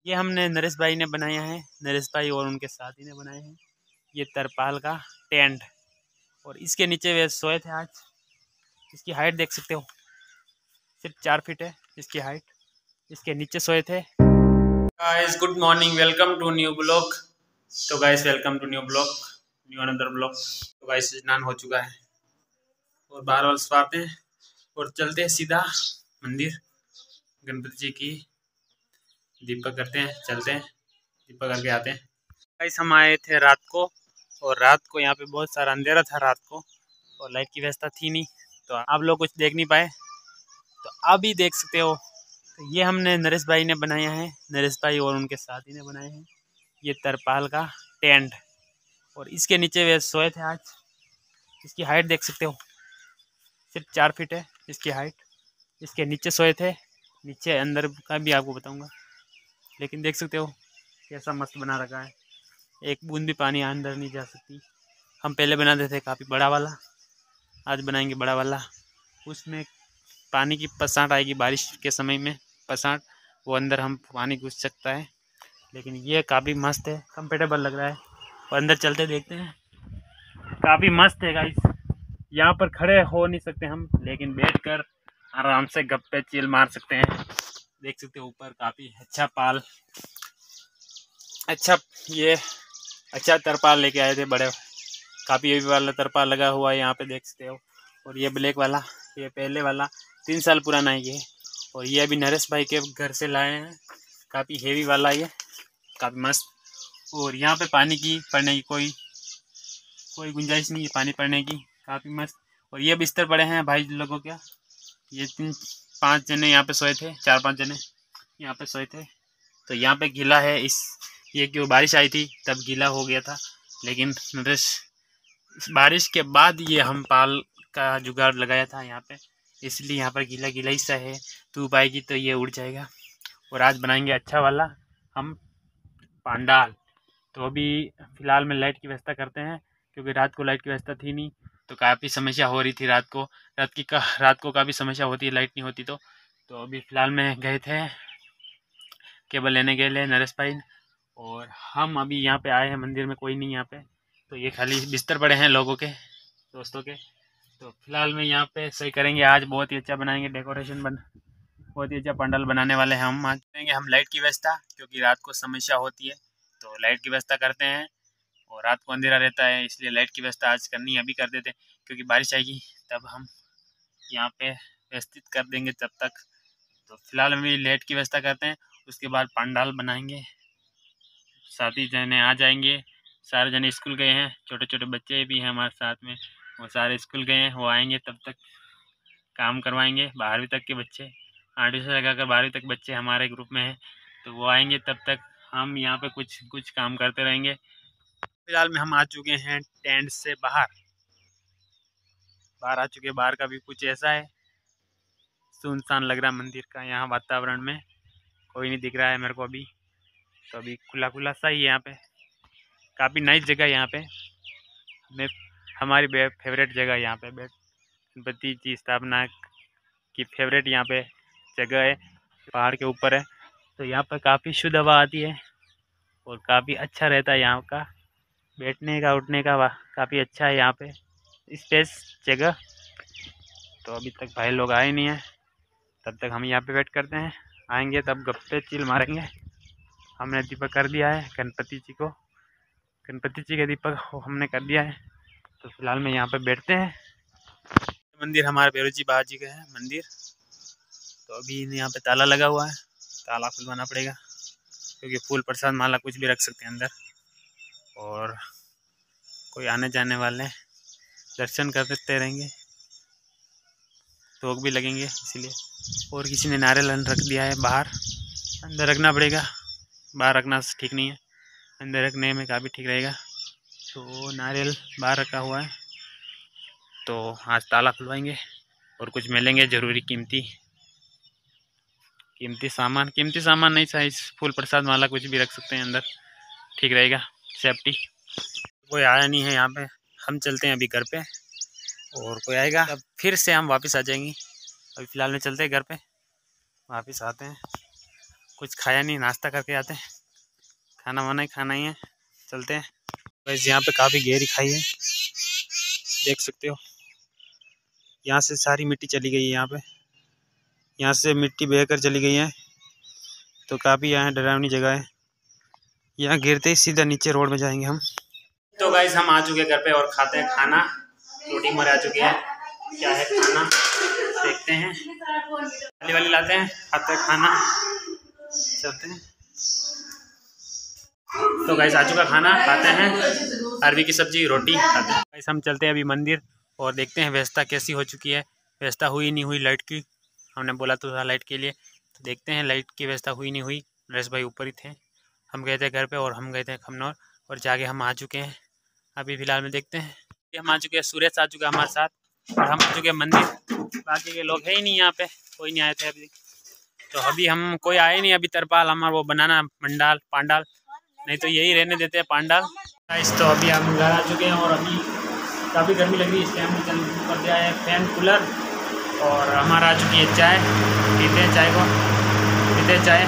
ये हमने नरेश भाई ने बनाया है, नरेश भाई और उनके साथी ने बनाए हैं। ये तरपाल का टेंट और इसके नीचे वे सोए थे आज। इसकी हाइट देख सकते हो, सिर्फ 4 फीट है इसकी हाइट। इसके नीचे सोए थे। Guys good morning, welcome to new blog. तो guys welcome to new blog, new another blog. तो गाइस स्नान हो चुका है और बाहर वाल स्वाते हैं और चलते हैं सीधा मंदिर गणपति जी की। दीपक करते हैं, चलते हैं, दीपक करके आते हैं। गाइस हम आए थे रात को और रात को यहाँ पे बहुत सारा अंधेरा था रात को और लाइट की व्यवस्था थी नहीं, तो आप लोग कुछ देख नहीं पाए। तो अभी देख सकते हो, तो ये हमने नरेश भाई ने बनाया है, नरेश भाई और उनके साथी ने बनाए हैं। ये तरपाल का टेंट और इसके नीचे वे सोए थे आज। इसकी हाइट देख सकते हो, सिर्फ 4 फीट है इसकी हाइट। इसके नीचे सोए थे, नीचे अंदर का भी आपको बताऊंगा, लेकिन देख सकते हो कैसा मस्त बना रखा है। एक बूंद भी पानी अंदर नहीं जा सकती। हम पहले बनाते थे काफ़ी बड़ा वाला, आज बनाएंगे बड़ा वाला। उसमें पानी की पसाट आएगी बारिश के समय में, पसाट वो अंदर हम पानी घुस सकता है। लेकिन ये काफ़ी मस्त है, कंफर्टेबल लग रहा है और अंदर चलते देखते हैं। काफ़ी मस्त है गाइस। यहाँ पर खड़े हो नहीं सकते हम, लेकिन बैठकर आराम से गप्पे चिल मार सकते हैं। देख सकते हो ऊपर काफ़ी अच्छा पाल, अच्छा तरपाल लेके आए थे बड़े। काफ़ी हेवी वाला तरपाल लगा हुआ है यहाँ पे देख सकते हो। और ये ब्लैक वाला, ये पहले वाला 3 साल पुराना है ये। और ये अभी नरेश भाई के घर से लाए हैं, काफ़ी हेवी वाला ये, काफ़ी मस्त। और यहाँ पे पानी की पड़ने की कोई गुंजाइश नहीं है पानी पड़ने की, काफ़ी मस्त। और ये बिस्तर पड़े हैं भाई लोगों के, ये 5 जने यहाँ पे सोए थे, 4-5 जने यहाँ पे सोए थे। तो यहाँ पे गीला है, ये क्यों बारिश आई थी तब गीला हो गया था। लेकिन नरेश बारिश के बाद ये हम पाल का जुगाड़ लगाया था यहाँ पे, इसलिए यहाँ पर गीला गीला ही सा है। धूप आएगी तो ये उड़ जाएगा। और आज बनाएंगे अच्छा वाला हम पंडाल। तो अभी फ़िलहाल में लाइट की व्यवस्था करते हैं, क्योंकि रात को लाइट की व्यवस्था थी नहीं, तो काफ़ी समस्या हो रही थी रात को काफ़ी समस्या होती है लाइट नहीं होती तो अभी फ़िलहाल में गए थे केबल लेने के लिए नरेश भाई। और हम अभी यहाँ पे आए हैं मंदिर में, कोई नहीं यहाँ पे, तो ये खाली बिस्तर पड़े हैं लोगों के, दोस्तों के। तो फिलहाल में यहाँ पे सही करेंगे, आज बहुत ही अच्छा बनाएंगे, बहुत ही अच्छा पंडाल बनाने वाले हैं हम। आज करेंगे हम लाइट की व्यवस्था, क्योंकि रात को समस्या होती है तो लाइट की व्यवस्था करते हैं। और रात को अंधेरा रहता है, इसलिए लाइट की व्यवस्था आज करनी है, अभी कर देते हैं, क्योंकि बारिश आएगी तब हम यहाँ पे व्यवस्थित कर देंगे तब तक। तो फिलहाल हम लाइट की व्यवस्था करते हैं, उसके बाद पंडाल बनाएंगे। साथी जने आ जाएंगे, सारे जने स्कूल गए हैं, छोटे छोटे बच्चे भी हैं हमारे साथ में, वो सारे स्कूल गए हैं, वो आएंगे तब तक काम करवाएंगे। 12वीं तक के बच्चे, 8वीं से लगाकर 12वीं तक बच्चे हमारे ग्रुप में हैं, तो वो आएंगे तब तक हम यहाँ पे कुछ काम करते रहेंगे। फिलहाल में हम आ चुके हैं टेंट से बाहर आ चुके हैं। बाहर का भी कुछ ऐसा है, सुनसान लग रहा है मंदिर का, यहाँ वातावरण में कोई नहीं दिख रहा है मेरे को अभी, तो अभी खुला खुला सा ही है यहाँ पे। काफ़ी नाइस जगह यहाँ पे, मैं हमारी फेवरेट जगह यहाँ पे, गणपति जी स्थापना की फेवरेट यहाँ पे जगह है, पहाड़ के ऊपर है। तो यहाँ पर काफ़ी शुद्ध हवा आती है और काफ़ी अच्छा रहता है यहाँ का बैठने का उठने का, काफ़ी अच्छा है यहाँ पे स्पेस जगह। तो अभी तक भाई लोग आए नहीं हैं, तब तक हम यहाँ पे वेट करते हैं, आएंगे तब गप्पे चिल मारेंगे। हमने दीपक कर दिया है गणपति जी के दीपक हमने कर दिया है। तो फिलहाल में यहाँ पे बैठते हैं। मंदिर हमारे भैरव जी बाबा जी का है मंदिर, तो अभी यहाँ पे ताला लगा हुआ है, ताला खुलवाना पड़ेगा, क्योंकि फूल प्रसाद माला कुछ भी रख सकते हैं अंदर। और कोई आने जाने वाले दर्शन करते रहेंगे, लोग भी लगेंगे इसीलिए। और किसी ने नारियल रख दिया है बाहर, अंदर रखना पड़ेगा, बाहर रखना ठीक नहीं है, अंदर रखने में काफ़ी ठीक रहेगा। तो नारियल बाहर रखा हुआ है, तो आज ताला खुलवाएंगे और कुछ मिलेंगे ज़रूरी कीमती सामान नहीं, साइज फूल प्रसाद माला कुछ भी रख सकते हैं अंदर, ठीक रहेगा, सेफ्टी। कोई आया नहीं है यहाँ पे, हम चलते हैं अभी घर पे, और कोई आएगा तब फिर से हम वापस आ जाएंगे। अभी फ़िलहाल में चलते हैं घर पे, वापस आते हैं। कुछ खाया नहीं, नाश्ता करके आते हैं, खाना वाना ही खाना ही है, चलते हैं। वैसे यहाँ पे काफ़ी गहरी खाई है, देख सकते हो। यहाँ से सारी मिट्टी चली गई है, यहाँ से मिट्टी बहकर चली गई है, तो काफ़ी यहाँ डरावनी जगह है। यहाँ गिरते ही सीधा नीचे रोड में जाएंगे हम। तो गाइस हम आ चुके हैं घर पे और खाते हैं खाना। रोटी हमारे आ चुकी है, क्या है खाना देखते हैं, वाली लाते हैं, खाते हैं खाना, चलते हैं। तो गाइस आ चुका खाना, खाते हैं, अरबी की सब्जी रोटी खाते हैं। गाइस हम चलते हैं अभी मंदिर और देखते हैं व्यवस्था कैसी हो चुकी है। व्यवस्था हुई नहीं हुई लाइट की, हमने बोला तो था लाइट के लिए, तो देखते हैं लाइट की व्यवस्था हुई नहीं हुई। नरेश भाई ऊपर ही थे, हम गए थे घर पे और हम गए थे खमनौर और जाके हम आ चुके हैं। अभी फ़िलहाल में देखते हैं, हम आ चुके हैं, सूरज आ चुका है हमारे साथ और हम आ चुके हैं मंदिर। बाकी के लोग है ही नहीं यहाँ पे, कोई नहीं आए थे अभी, तो अभी हम कोई आए नहीं अभी। तरपाल हमारा वो बनाना पांडाल, नहीं तो यही रहने देते हैं पांडाल। तो अभी हम घर आ चुके हैं और अभी काफ़ी गर्मी लग रही है, इसलिए हमने चल कर दिया है फैन कूलर और हमारा आ चुकी है चाय, पीते हैं चाय को, पीते हैं चाय।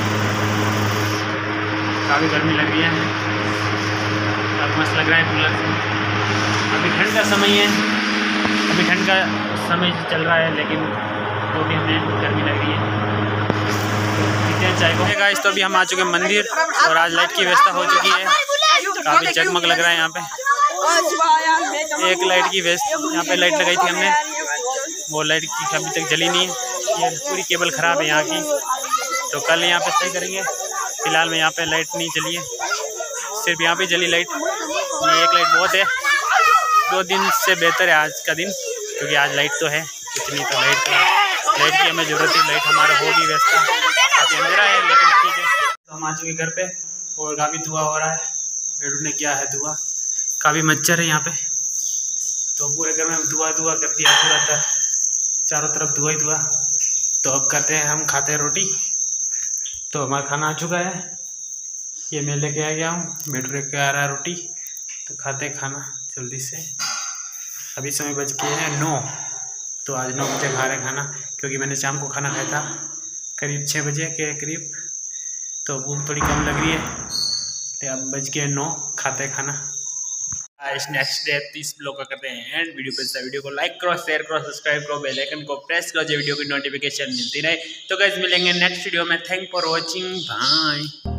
काफ़ी गर्मी लग रही है, अब मस्त लग रहा है कूलर से। अभी ठंड का समय है, अभी ठंड का समय चल रहा है, लेकिन तो भी हमें गर्मी लग रही है, तो पीते हैं चाय को। गाइस तो अभी हम आ चुके हैं मंदिर और आज लाइट की व्यवस्था हो चुकी है, काफ़ी जगमग लग रहा है यहाँ पे। एक लाइट की व्यवस्था यहाँ पे लाइट लगाई थी हमने, वो लाइट की अभी तक जली नहीं है, ये पूरी केबल ख़राब है यहाँ की, तो कल यहाँ पे सही करेंगे। फिलहाल में यहाँ पे लाइट नहीं चली है, सिर्फ यहाँ पे जली लाइट, ये एक लाइट बहुत है। 2 दिन से बेहतर है आज का दिन, क्योंकि आज लाइट तो है, इतनी तो लाइट की हमें ज़रूरत है, लाइट हमारा होगी व्यवस्था, काफ़ी अंधेरा है लेकिन ठीक है। तो हम आ चुके घर पे और काफ़ी धुआं हो रहा है, बेडरूम ने क्या है धुआं, काफ़ी मच्छर है यहाँ पे, तो पूरे घर में धुआं कर दिया, पूरा चारों तरफ धुआं ही धुआं। तो अब करते हैं, हम खाते हैं रोटी। तो हमारा खाना आ चुका है, ये मैं लेके आ गया हूँ, बेटू लेके आ रहा है रोटी, तो खाते हैं खाना जल्दी से। अभी समय बज गए हैं 9, तो आज 9 बजे खा रहे हैं खाना, क्योंकि मैंने शाम को खाना खाया था करीब 6 बजे के करीब, तो भूख थोड़ी कम लग रही है, तो अब बज गए 9, खाते हैं खाना। आज नेक्स्ट डे 30 ब्लॉग का करते हैं एंड वीडियो को लाइक करो, शेयर करो, सब्सक्राइब करो, बेल आइकन को प्रेस करो, जो वीडियो की नोटिफिकेशन मिलती रहे। तो गाइस मिलेंगे नेक्स्ट वीडियो में, थैंक फॉर वॉचिंग, बाय।